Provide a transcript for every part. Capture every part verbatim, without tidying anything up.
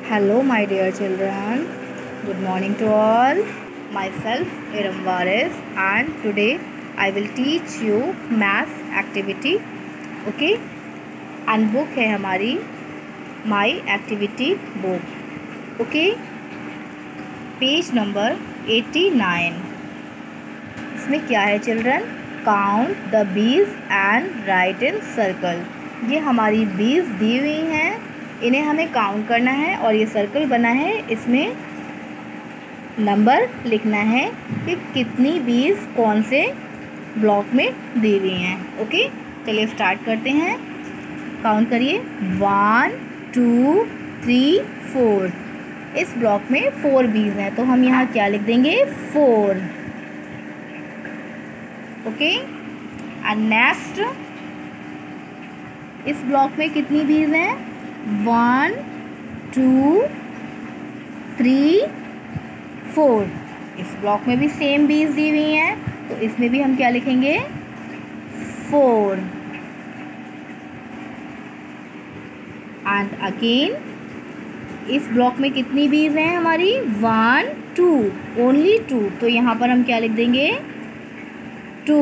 Hello, my dear children. Good morning to all. Myself, Iram Waris, and today I will teach you math activity. Okay? And book है हमारी My Activity book. Okay? Page number eighty-nine. इसमें क्या है children? Count the bees and write in circle. ये हमारी बीज दी हुई हैं, इन्हें हमें काउंट करना है और ये सर्कल बना है, इसमें नंबर लिखना है कि कितनी बीज कौन से ब्लॉक में दी हुई हैं. ओके, चलिए स्टार्ट करते हैं. काउंट करिए. One two three four. इस ब्लॉक में फोर बीज हैं, तो हम यहाँ क्या लिख देंगे? फोर. ओके, एंड नेक्स्ट इस ब्लॉक में कितनी बीज हैं? One two three four. इस ब्लॉक में भी सेम बीज दी हुई हैं, तो इसमें भी हम क्या लिखेंगे? फोर. एंड अगेन इस ब्लॉक में कितनी बीज हैं हमारी? वन टू, ओनली टू, तो यहाँ पर हम क्या लिख देंगे? टू.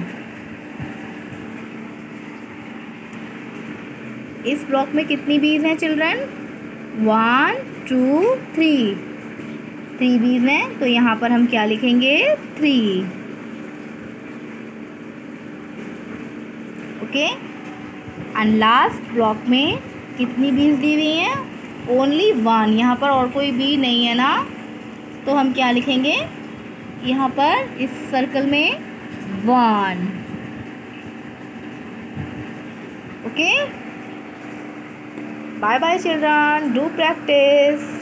इस ब्लॉक में कितनी बीज हैं children? One two three, three बीज हैं, तो यहाँ पर हम क्या लिखेंगे? Three. Okay, and last block में कितनी बीज दी हुई हैं? Only one. यहाँ पर और कोई बी नहीं है ना, तो हम क्या लिखेंगे यहाँ पर इस सर्कल में? One. Okay, bye bye children, do practice.